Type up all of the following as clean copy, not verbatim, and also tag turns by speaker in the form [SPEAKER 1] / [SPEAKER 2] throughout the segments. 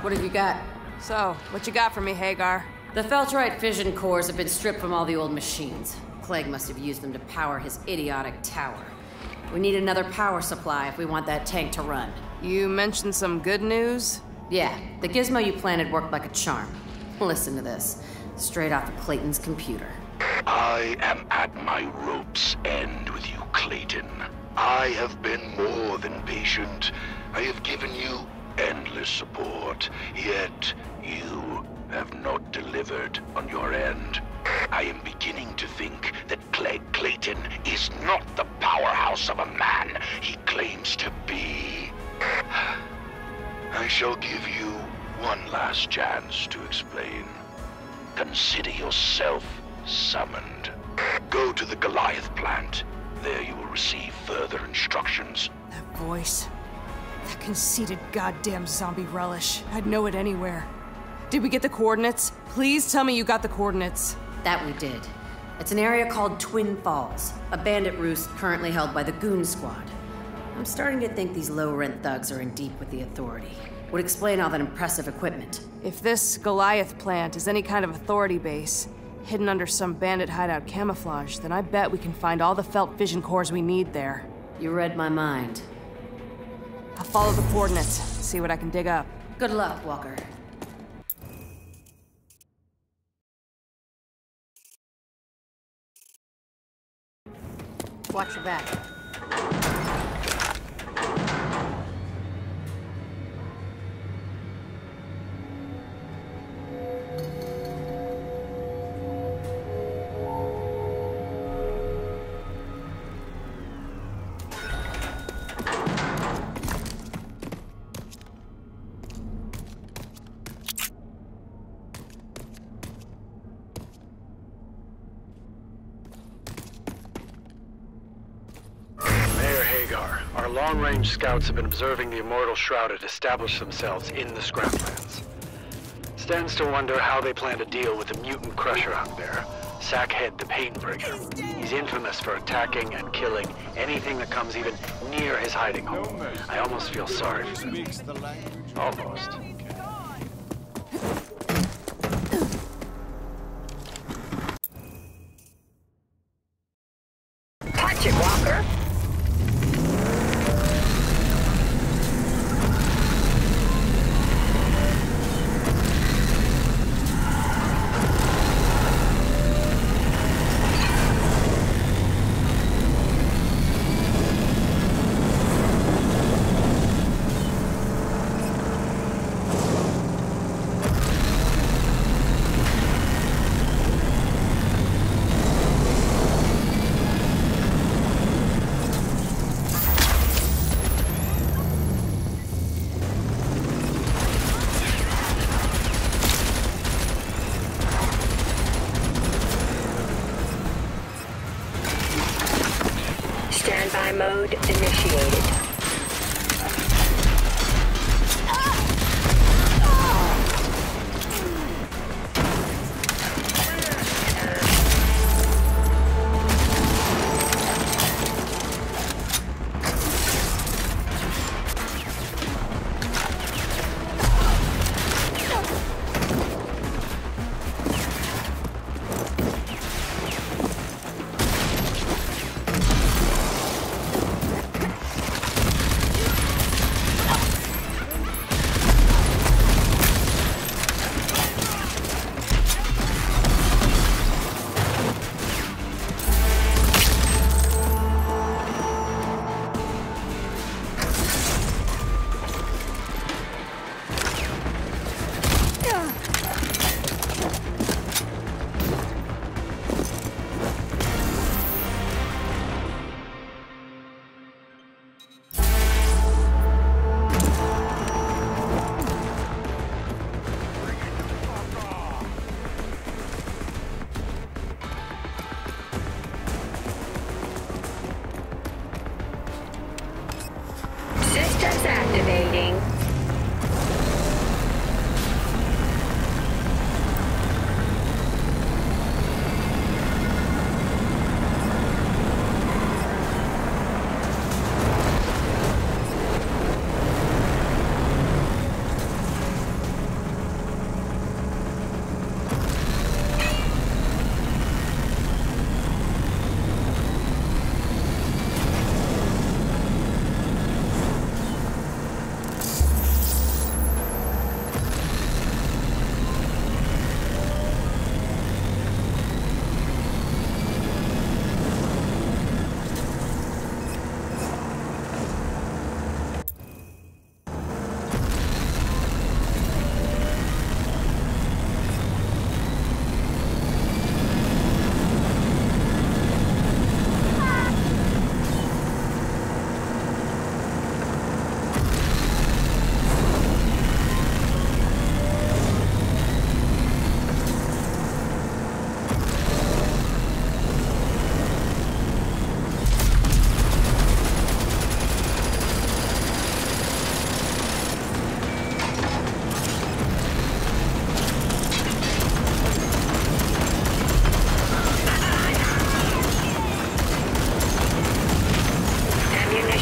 [SPEAKER 1] What have you got?
[SPEAKER 2] So, what you got for me, Hagar?
[SPEAKER 1] The Feltrite fission cores have been stripped from all the old machines. Clegg must have used them to power his idiotic tower. We need another power supply if we want that tank to run.
[SPEAKER 2] You mentioned some good news?
[SPEAKER 1] Yeah, the gizmo you planted worked like a charm. Listen to this, straight off of Clayton's computer.
[SPEAKER 3] I am at my rope's end with you, Clayton. I have been more than patient. I have given you endless support, yet you have not delivered on your end. I am beginning to think that Clegg Clayton is not the powerhouse of a man he claims to be. I shall give you one last chance to explain. Consider yourself summoned. Go to the Goliath plant. There you will receive further instructions.
[SPEAKER 2] That voice. That conceited goddamn zombie relish. I'd know it anywhere. Did we get the coordinates? Please tell me you got the coordinates.
[SPEAKER 1] That we did. It's an area called Twin Falls, a bandit roost currently held by the Goon Squad. I'm starting to think these low-rent thugs are in deep with the Authority. Would explain all that impressive equipment.
[SPEAKER 2] If this Goliath plant is any kind of Authority base, hidden under some bandit hideout camouflage, then I bet we can find all the felt fission cores we need there.
[SPEAKER 1] You read my mind.
[SPEAKER 2] I'll follow the coordinates, see what I can dig up.
[SPEAKER 1] Good luck, Walker. Watch your back.
[SPEAKER 4] Our long-range scouts have been observing the Immortal Shrouded establish themselves in the scraplands. Stands to wonder how they plan to deal with the mutant crusher out there, Sackhead the Painbringer. He's infamous for attacking and killing anything that comes even near his hiding hole. I almost feel sorry for them. Almost.
[SPEAKER 5] Watch it, Walker! Standby mode initiated.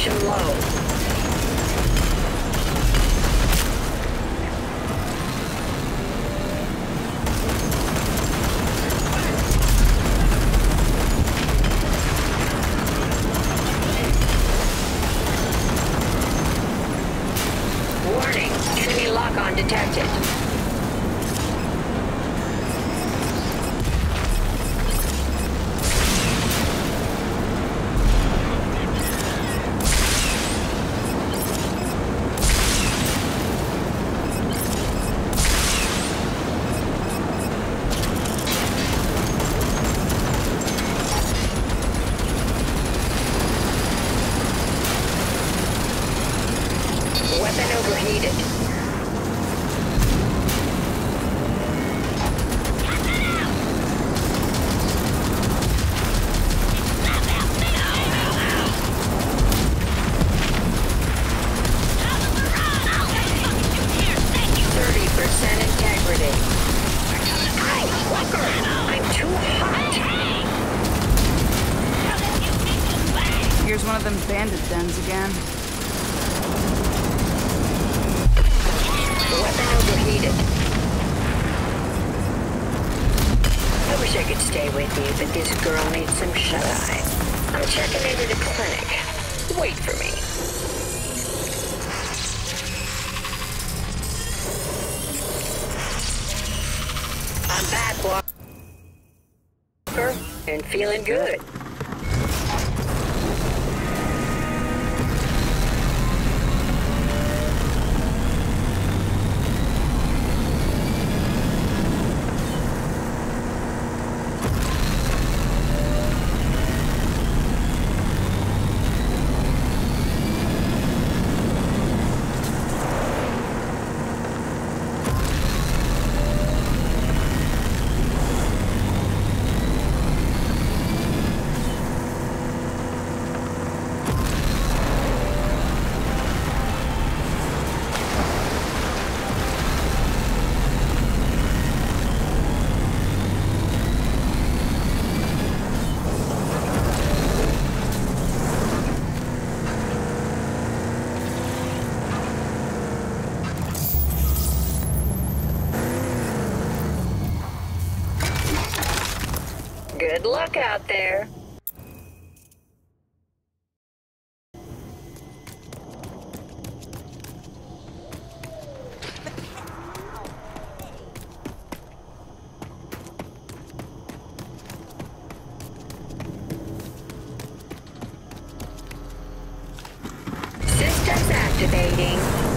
[SPEAKER 5] Extraction low. Warning, enemy lock-on detected. Weapon overheated.
[SPEAKER 2] Here's one of them bandit dens again.
[SPEAKER 5] Weapon overheated. I wish I could stay with you, but this girl needs some shut-eye. I'm checking into the clinic. Wait for me. I'm back, Walker, and feeling good. Good luck out there. Systems activating.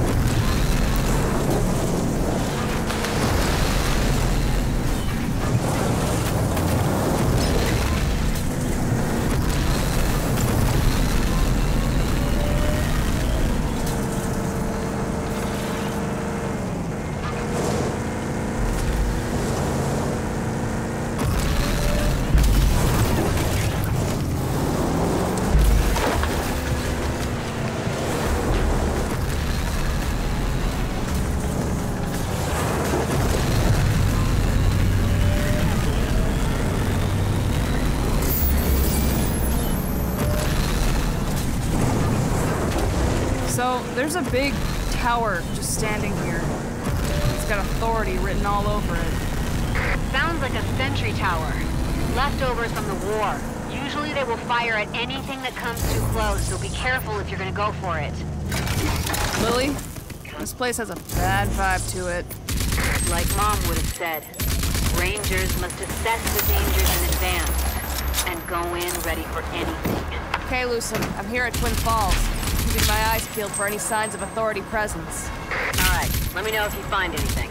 [SPEAKER 2] So, there's a big tower just standing here. It's got authority written all over it.
[SPEAKER 6] Sounds like a sentry tower. Leftovers from the war. Usually they will fire at anything that comes too close, so be careful if you're gonna go for it.
[SPEAKER 2] Lily, this place has a bad vibe to it.
[SPEAKER 6] Like Mom would have said, Rangers must assess the dangers in advance and go in ready for anything.
[SPEAKER 2] Okay, Lucen, I'm here at Twin Falls. Keeping my eyes peeled for any signs of authority presence.
[SPEAKER 6] Alright, let me know if you find anything.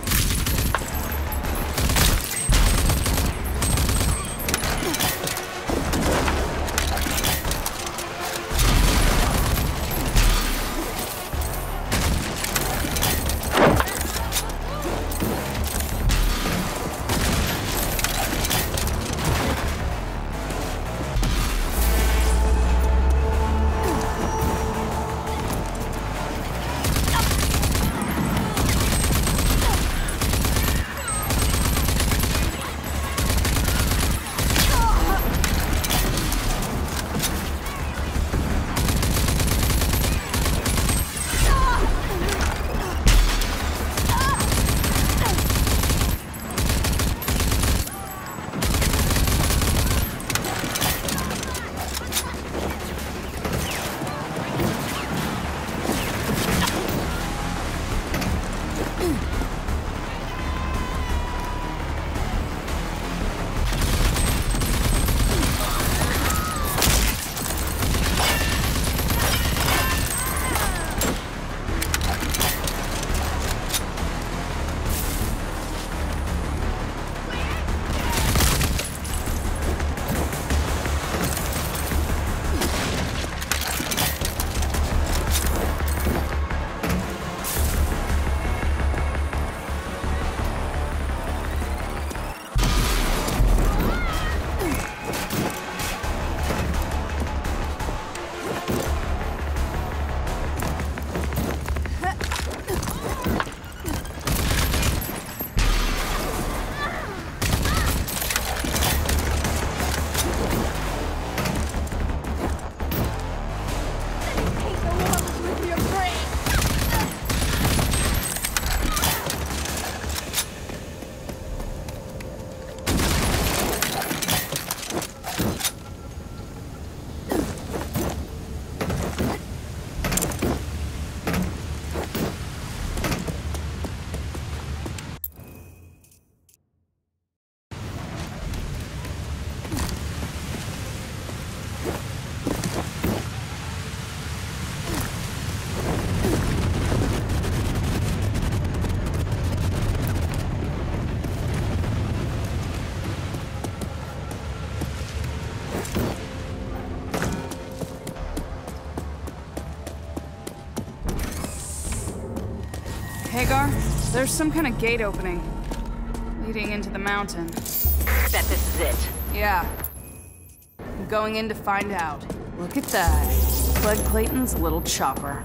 [SPEAKER 2] Hagar, there's some kind of gate opening. Leading into the mountain.
[SPEAKER 6] Bet this is it.
[SPEAKER 2] Yeah. I'm going in to find out. Look at that. Clegg Clayton's little chopper.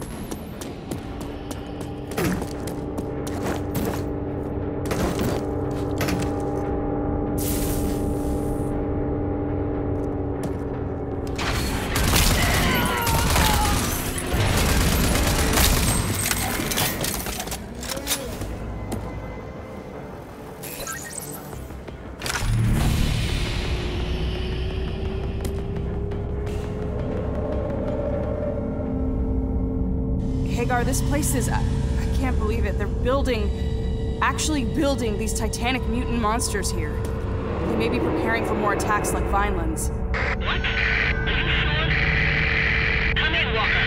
[SPEAKER 2] Hagar, this place is... I can't believe it. They're actually building these titanic mutant monsters here. They may be preparing for more attacks like Vineland's.
[SPEAKER 6] What? Are you sure? Come in, Walker.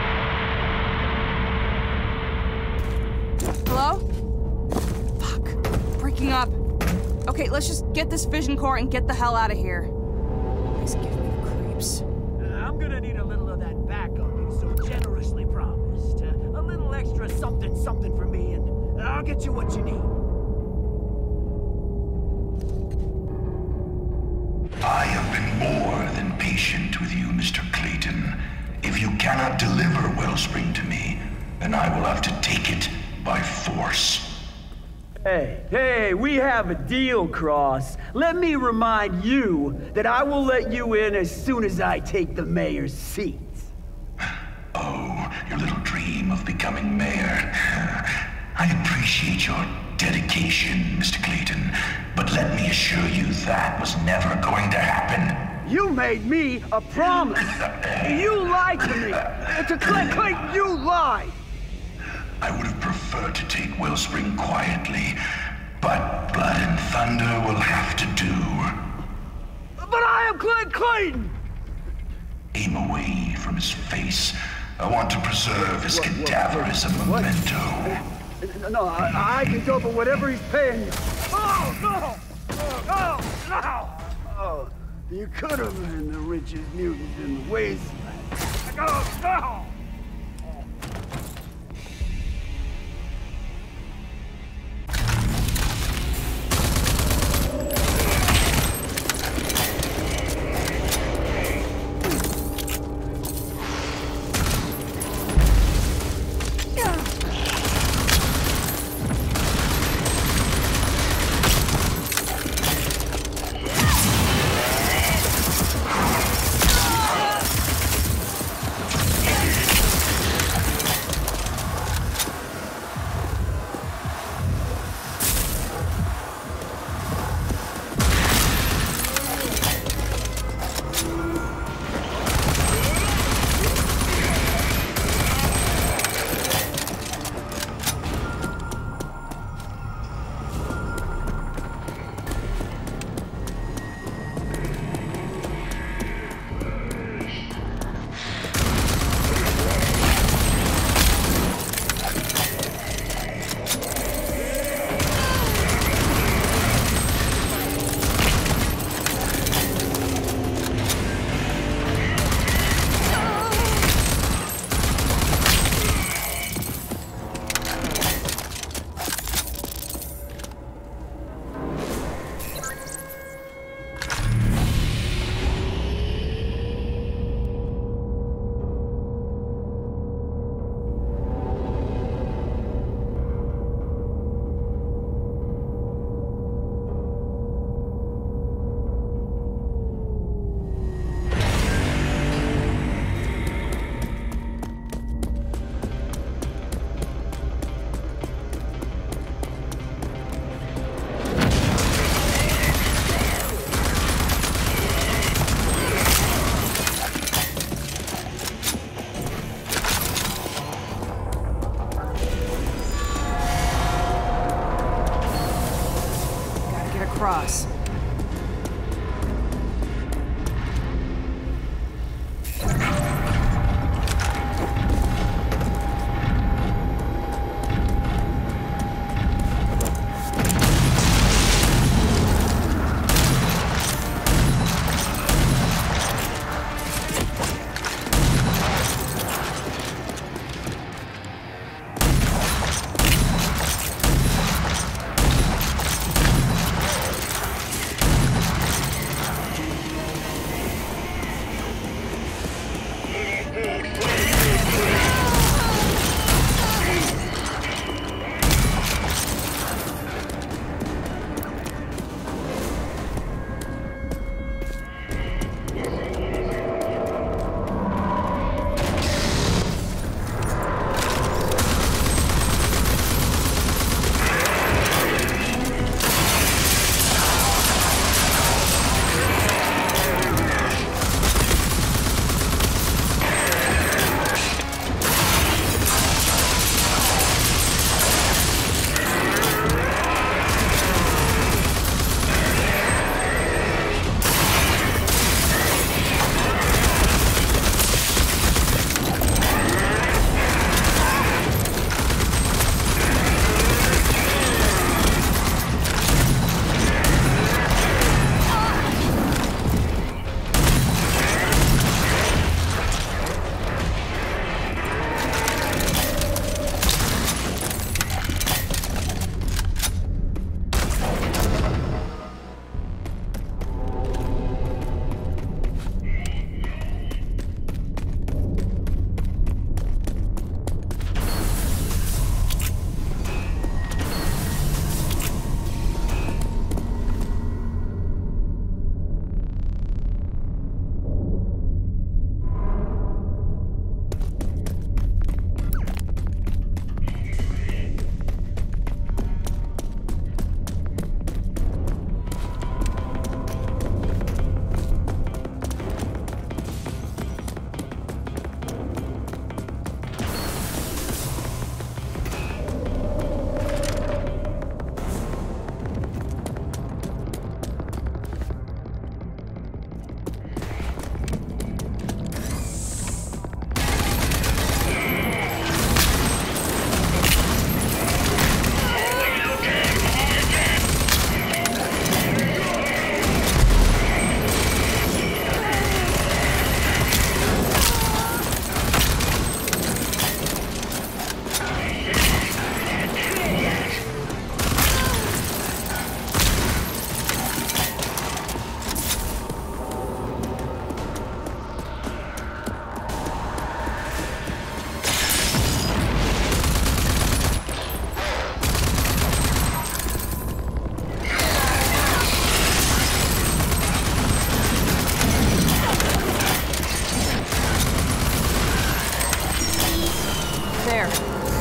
[SPEAKER 2] Hello? Fuck. Breaking up. Okay, let's just get this vision core and get the hell out of here. Please give me the creeps.
[SPEAKER 7] I'm gonna need a little of that backup you so generously promised. A little extra something for me, and I'll get you what you need.
[SPEAKER 3] I have been more than patient with you, Mr. Clayton. If you cannot deliver Wellspring to me, then I will have to take it by force.
[SPEAKER 7] Hey, we have a deal, Cross. Let me remind you that I will let you in as soon as I take the mayor's seat.
[SPEAKER 3] Oh, your little dream of becoming mayor. I appreciate your dedication, Mr. Clayton, but let me assure you that was never going to happen.
[SPEAKER 7] You made me a promise. You lied to me. To Clayton, you lied.
[SPEAKER 3] I would have preferred to take Wellspring quietly, but Blood and Thunder will have to do.
[SPEAKER 7] But I am Clayton!
[SPEAKER 3] Aim away from his face. I want to preserve his cadaver as a memento.
[SPEAKER 7] No, I can go for whatever he's paying you. Oh, no! Oh, no! Oh, you could have been the richest mutant in the wasteland. Oh, no!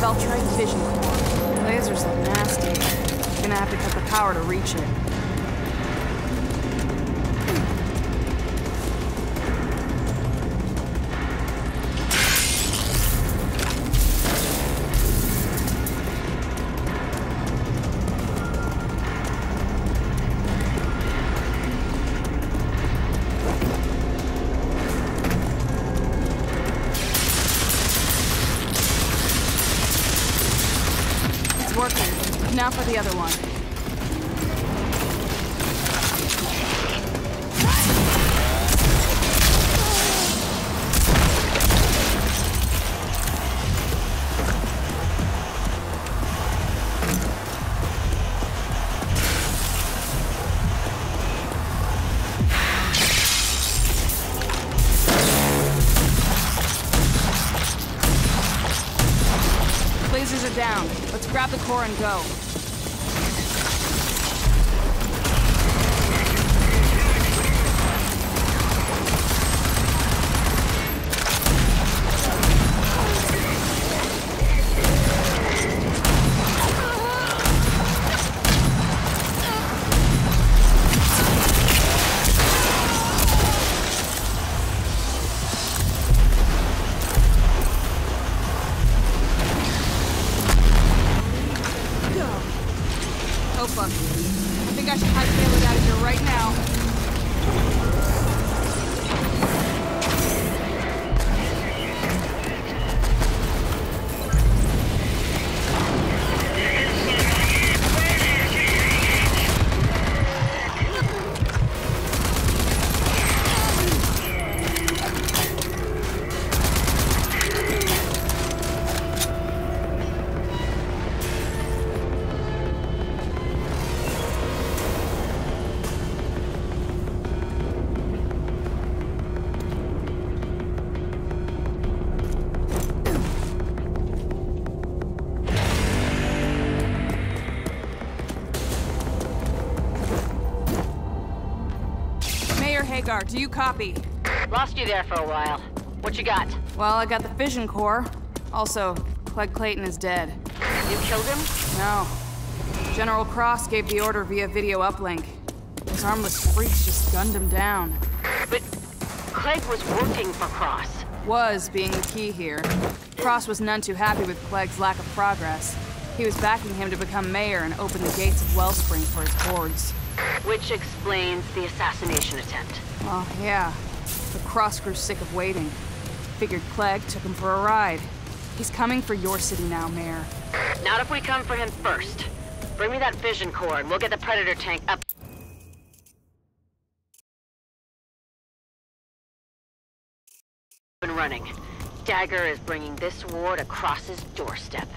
[SPEAKER 2] Celtrite Vision Core. Lasers look nasty. Gonna have to cut the power to reach it. Working. Now for the other one. Lasers are down. Let's grab the core and go. I think I should hightail it out of here right now. Hagar, do you copy?
[SPEAKER 6] Lost you there for a while. What you got?
[SPEAKER 2] Well, I got the fission core. Also, Clegg Clayton is dead.
[SPEAKER 6] You killed him?
[SPEAKER 2] No. General Cross gave the order via video uplink. Those armless freaks just gunned him down.
[SPEAKER 6] But Clegg was working for Cross.
[SPEAKER 2] Was being the key here. Cross was none too happy with Clegg's lack of progress. He was backing him to become mayor and open the gates of Wellspring for his hordes.
[SPEAKER 6] Which explains the assassination attempt.
[SPEAKER 2] Well, yeah. But Cross grew sick of waiting. Figured Clegg took him for a ride. He's coming for your city now, Mayor.
[SPEAKER 6] Not if we come for him first. Bring me that vision core and we'll get the Predator tank up and running. Dagger is bringing this war to Cross's doorstep.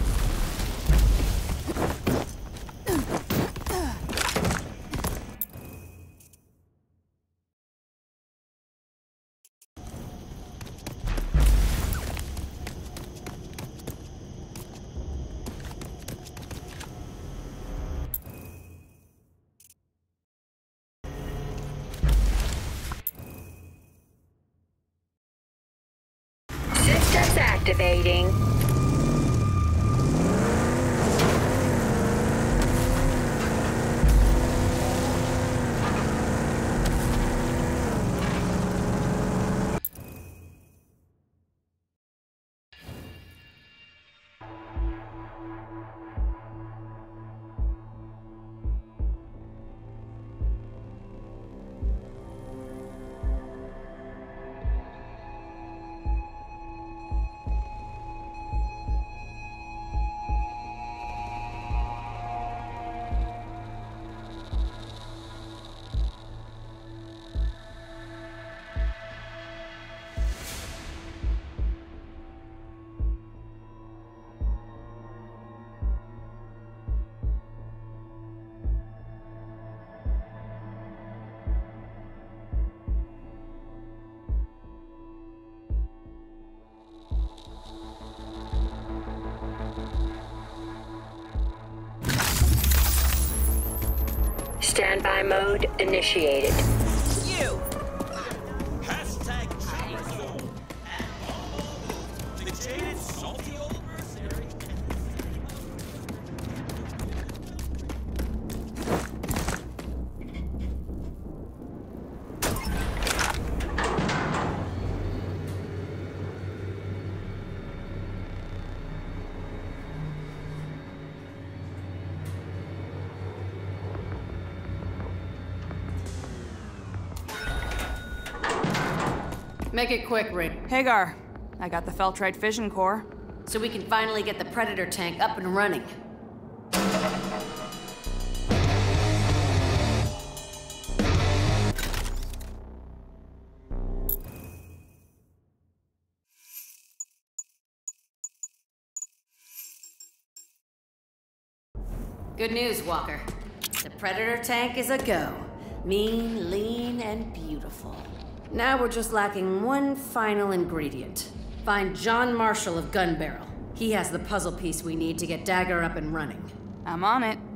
[SPEAKER 5] Systems activating. Standby mode initiated.
[SPEAKER 8] You! Hashtag the jaded, salty old mercenary
[SPEAKER 1] Make it quick, Rick,
[SPEAKER 2] Hagar, I got the Feltrite fission core.
[SPEAKER 1] so we can finally get the Predator tank up and running. Good news, Walker. The Predator tank is a go. Mean, lean, and beautiful. Now we're just lacking one final ingredient. Find John Marshall of Gun Barrel. He has the puzzle piece we need to get Dagger up and running.
[SPEAKER 2] I'm on it.